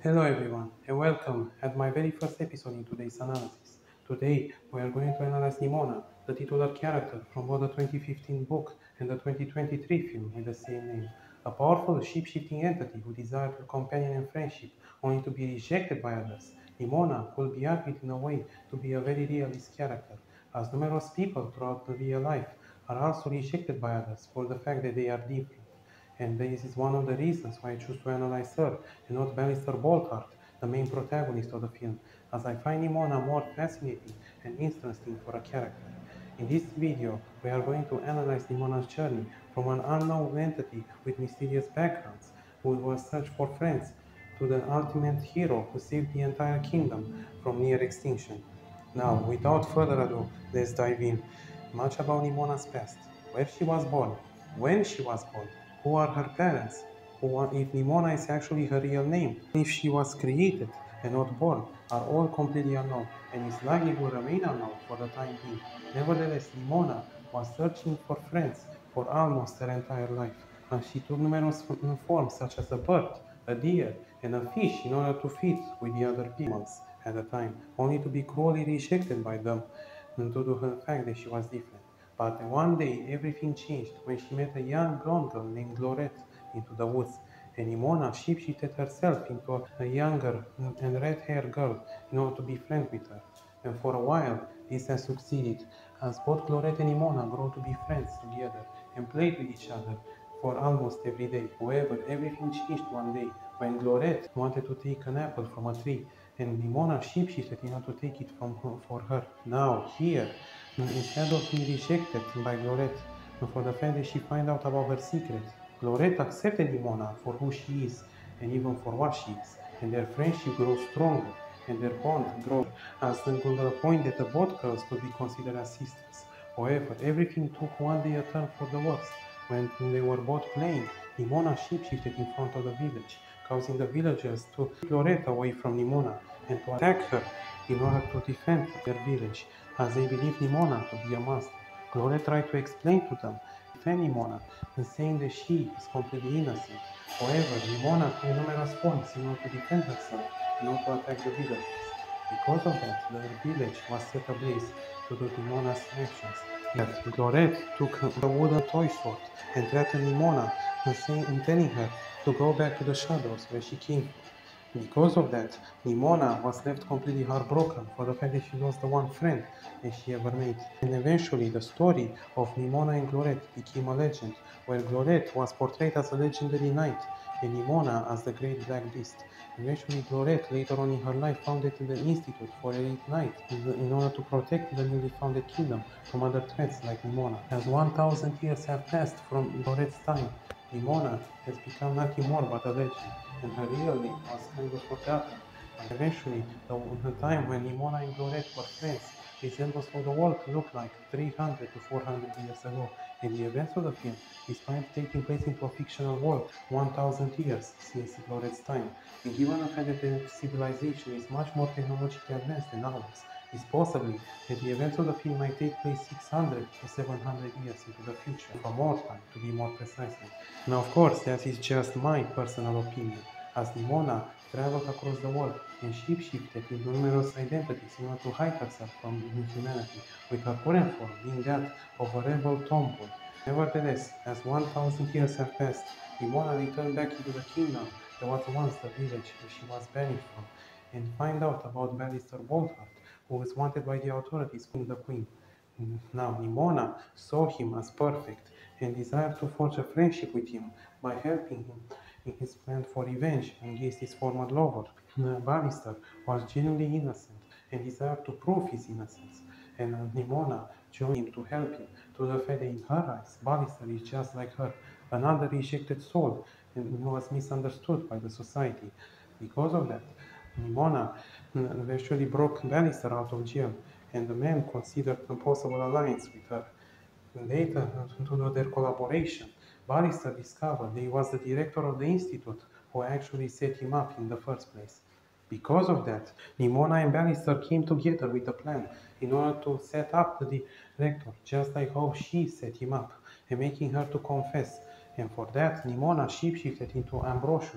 Hello everyone and welcome at my very first episode in today's analysis. Today we are going to analyze Nimona, the titular character from both the 2015 book and the 2023 film with the same name. A powerful shape-shifting entity who desired companion and friendship only to be rejected by others. Nimona could be argued in a way to be a very realist character, as numerous people throughout the real life are also rejected by others for the fact that they are different. And this is one of the reasons why I choose to analyze her and not Ballister Bolthart, the main protagonist of the film, as I find Nimona more fascinating and interesting for a character. In this video, we are going to analyze Nimona's journey from an unknown entity with mysterious backgrounds who was searched for friends to the ultimate hero who saved the entire kingdom from near extinction. Now, without further ado, let's dive in. Much about Nimona's past, where she was born, when she was born, who are her parents, if Nimona is actually her real name, if she was created and not born, are all completely unknown and is likely will remain unknown for the time being. Nevertheless, Nimona was searching for friends for almost her entire life, and she took numerous forms such as a bird, a deer, and a fish in order to feed with the other peoples at the time, only to be cruelly rejected by them due to the fact that she was different. But one day everything changed when she met a young blonde girl named Glorette into the woods, and Nimona shapeshifted herself into a younger and red-haired girl in order to be friends with her. And for a while this has succeeded, as both Glorette and Nimona grow to be friends together and played with each other for almost every day. However, everything changed one day when Glorette wanted to take an apple from a tree and Nimona shapeshifted in order to take it for her. Now, here, instead of being rejected by Glorette for the fact that she found out about her secret, Glorette accepted Nimona for who she is and even for what she is, and their friendship grows stronger and their bond grows as to the point that the both girls could be considered as sisters. However, everything took one day a turn for the worse. When they were both playing, Nimona shapeshifted in front of the village, causing the villagers to keep Glorette away from Nimona and to attack her in order to defend their village, as they believed Nimona to be a monster. Glorette tried to explain to them, defend Nimona, and saying that she is completely innocent. However, Nimona took numerous points in order to defend herself, in order to attack the villagers. Because of that, the village was set ablaze due to Nimona's actions. Yet, Glorette took a wooden toy sword and threatened Nimona, and telling her to go back to the shadows where she came from. Because of that, Nimona was left completely heartbroken for the fact that she lost the one friend that she ever made. And eventually, the story of Nimona and Glorette became a legend, where Glorette was portrayed as a legendary knight and Nimona as the Great Black Beast. Eventually, Glorette, later on in her life, founded the Institute for Elite Knights in order to protect the newly founded kingdom from other threats like Nimona. As 1,000 years have passed from Glorette's time, Nimona has become nothing more but a legend, and her real name was kind of forgotten. And eventually, the time when Nimona and Glorette were friends resembles what the world looked like 300 to 400 years ago. In the events of the film, despite taking place into a fictional world 1,000 years since Glorette's time, and given the fact that the civilization is much more technologically advanced than ours, it's possibly that the events of the film might take place 600 to 700 years into the future, for more time to be more precisely. Now, of course, that is just my personal opinion, as Nimona traveled across the world and shapeshifted into numerous identities in order to hide herself from humanity, with her current form being that of a rebel tomboy. Nevertheless, as 1,000 years have passed, Nimona returned back into the kingdom that was once the village that she was banished from, and find out about Ballister Bolthart, who was wanted by the authorities from the queen. Now, Nimona saw him as perfect and desired to forge a friendship with him by helping him in his plan for revenge against his former lover. Ballister was genuinely innocent and desired to prove his innocence, and Nimona joined him to help him, to the fact that in her eyes, Ballister is just like her, another rejected soul, and was misunderstood by the society. Because of that, Nimona eventually broke Ballister out of jail, and the man considered a possible alliance with her. Later, due to their collaboration, Ballister discovered that he was the director of the institute who actually set him up in the first place. Because of that, Nimona and Ballister came together with a plan in order to set up the director, just like how she set him up, and making her to confess. And for that, Nimona shapeshifted into Ambrosius,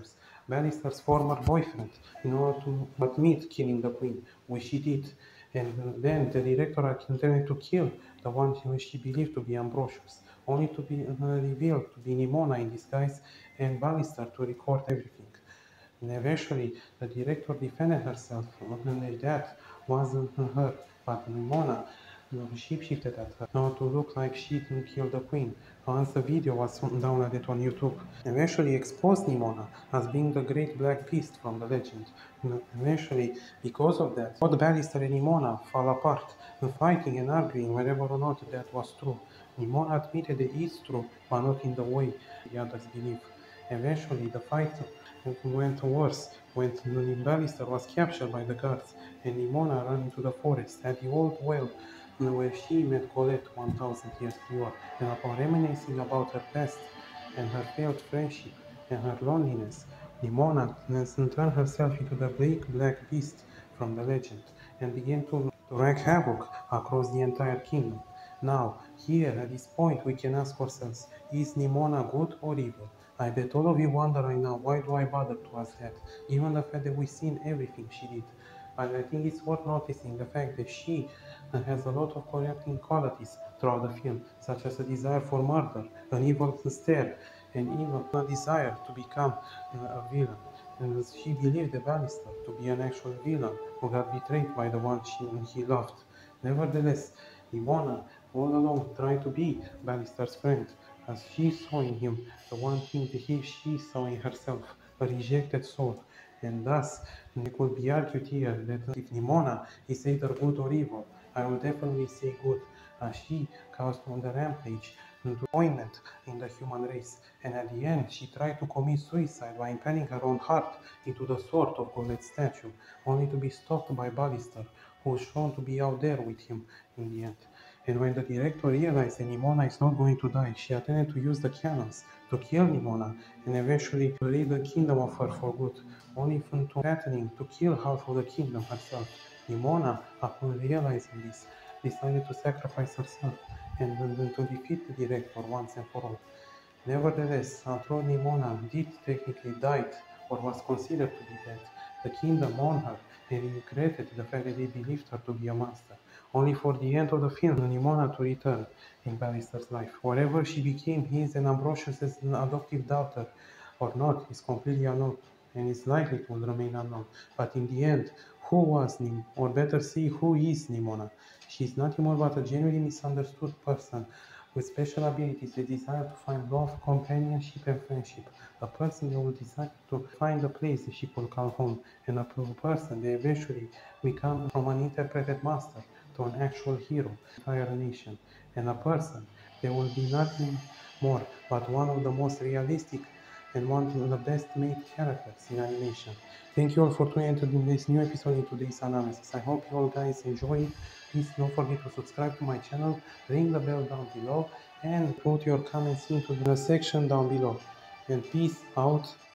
Ballister's former boyfriend in order to admit killing the queen, which she did. And then the director intended to kill the one who she believed to be Ambrosius, only to be revealed to be Nimona in disguise and Ballister to record everything. And eventually, the director defended herself, and that wasn't her, but Nimona shapeshifted at her, now to look like she didn't kill the queen. Once the video was downloaded on YouTube, eventually exposed Nimona as being the great black beast from the legend. And eventually, because of that, both Ballister and Nimona fall apart, fighting and arguing whether or not that was true. Nimona admitted it is true, but not in the way the others believe. Eventually, the fight went worse when Ballister was captured by the guards and Nimona ran into the forest at the old well where she met Colette 1000 years before, and upon reminiscing about her past and her failed friendship and her loneliness, Nimona turned herself into the big black beast from the legend and began to wreak havoc across the entire kingdom. Now, here at this point, we can ask ourselves, is Nimona good or evil? I bet all of you wonder right now, why do I bother to ask that, given the fact that we've seen everything she did. But I think it's worth noticing the fact that she has a lot of connecting qualities throughout the film, such as a desire for murder, an evil stare, and even a desire to become a villain. And she believed the Ballister to be an actual villain who got betrayed by the one he loved. Nevertheless, Nimona all along tried to be Ballister's friend, as she saw in him the one thing that she saw in herself, a rejected soul. And thus, it could be argued here that if Nimona is either good or evil, I will definitely say good, as she caused on the rampage disappointment in the human race, and at the end she tried to commit suicide by impaling her own heart into the sword of Colette's statue, only to be stopped by Ballister, who was shown to be out there with him in the end. And when the director realized that Nimona is not going to die, she attempted to use the cannons to kill Nimona and eventually to rid the kingdom of her for good, only to threatening to kill half of the kingdom herself. Nimona, upon realizing this, decided to sacrifice herself and to defeat the director once and for all. Nevertheless, although Nimona did technically die or was considered to be dead, the kingdom mourned her and regretted the fact that they believed her to be a monster, only for the end of the film Nimona to return in Ballister's life. Whatever she became, his and Ambrosius's adoptive daughter or not is completely unknown and is likely to remain unknown. But in the end, who was Nim, or better say, who is Nimona? She is nothing more but a genuinely misunderstood person with special abilities that desire to find love, companionship, and friendship. A person that will decide to find a place that she could call home, and a person that eventually become from an interpreted master to an actual hero, entire nation, and a person that will be nothing more but one of the most realistic and one of the best made characters in animation. Thank you all for tuning into this new episode in today's analysis. I hope you all guys enjoy it. Please don't forget to subscribe to my channel, ring the bell down below, and put your comments into the section down below. And peace out.